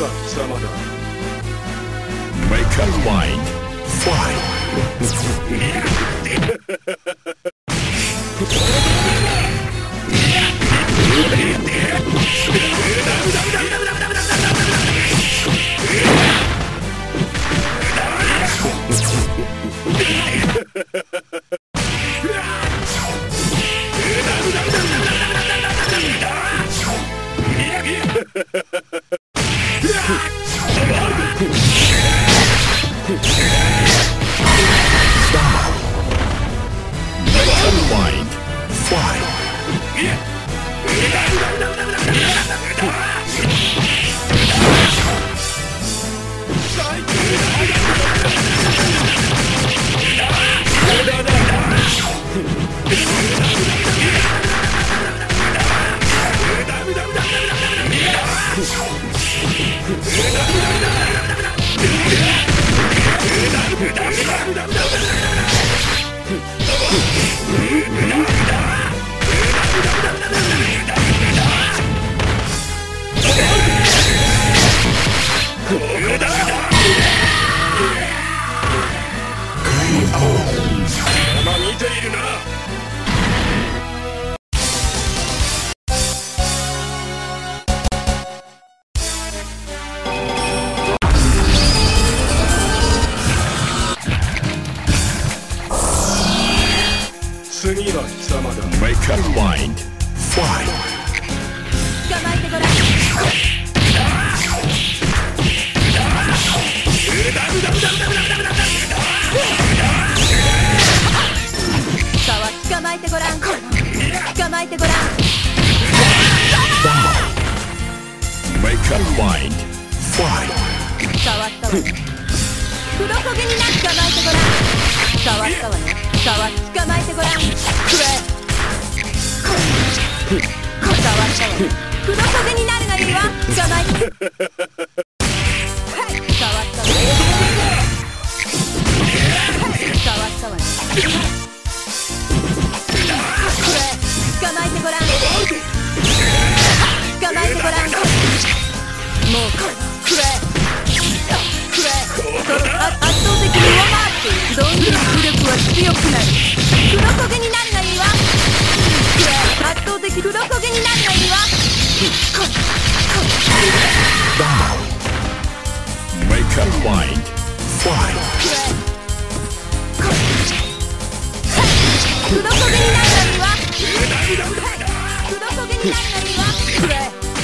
は貴様だ。 Make up mind. Fly. 次は貴様だ。 Make up mind. Fly. 捕まえてごらん。捕まえてごらん。捕まえてごらん。 Make up mind. Fly. 変わったわね。黒焦げになって捕まえてごらん。変わったわね。捕まえてごらん。くれ。変わったわね。黒焦げになるがいいわ。捕まえて。変わったわね。変わったわね。くれ。捕まえてごらん。捕まえてごらん。もうくれ。圧倒的に上回ってどんどん武力は強くなる。黒焦げになるがいいわ。圧倒的黒焦げになるがいいわ。 Make up mind. Fly. 黒焦げになるがいいわ。黒焦げになるがいいわ。黒焦げになるがいいわ。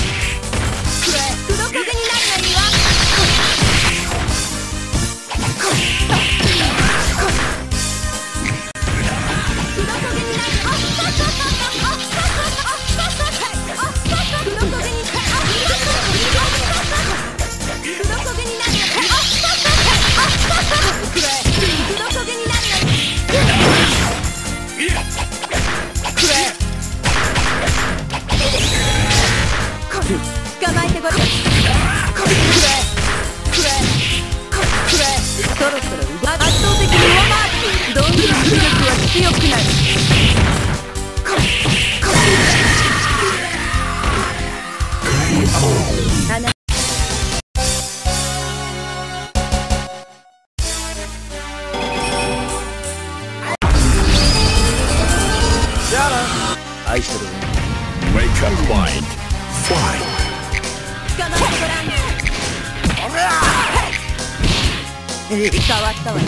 捕まえてごらん。そろそろ圧倒的に上回ってどんどん武力は強くなる。 愛してる。Make up mind. Fly. 捕まえてごらん。変わったわね。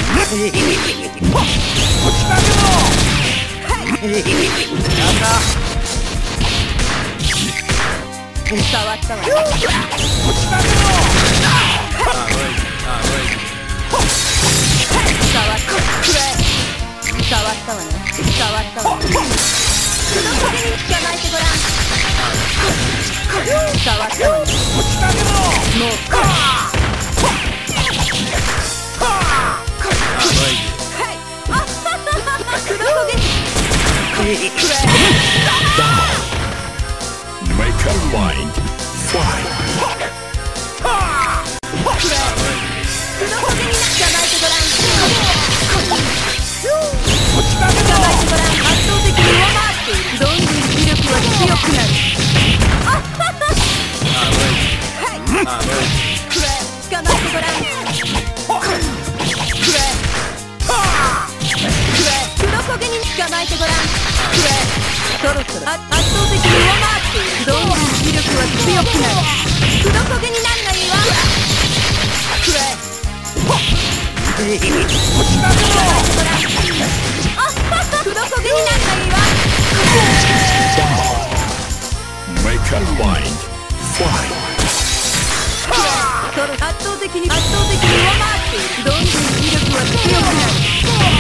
変わったわね。変わったわね。変わったわね。黒焦げに捕まえてごらん。変わったわね。もう黒焦げに Make up mind. Fly. 黒焦げに捕まえてごらん。捕まえてごらん。圧倒的に上回ってどんどん武力は強くなる。 えてごらん。そろそろ圧倒的に上回っている。どんどん威力は強くなる。黒焦げになるがいいわ。黒焦げになるがいいわ。 Make a mind. Fight. 圧倒的に上回っている。どんどん威力は強くなる。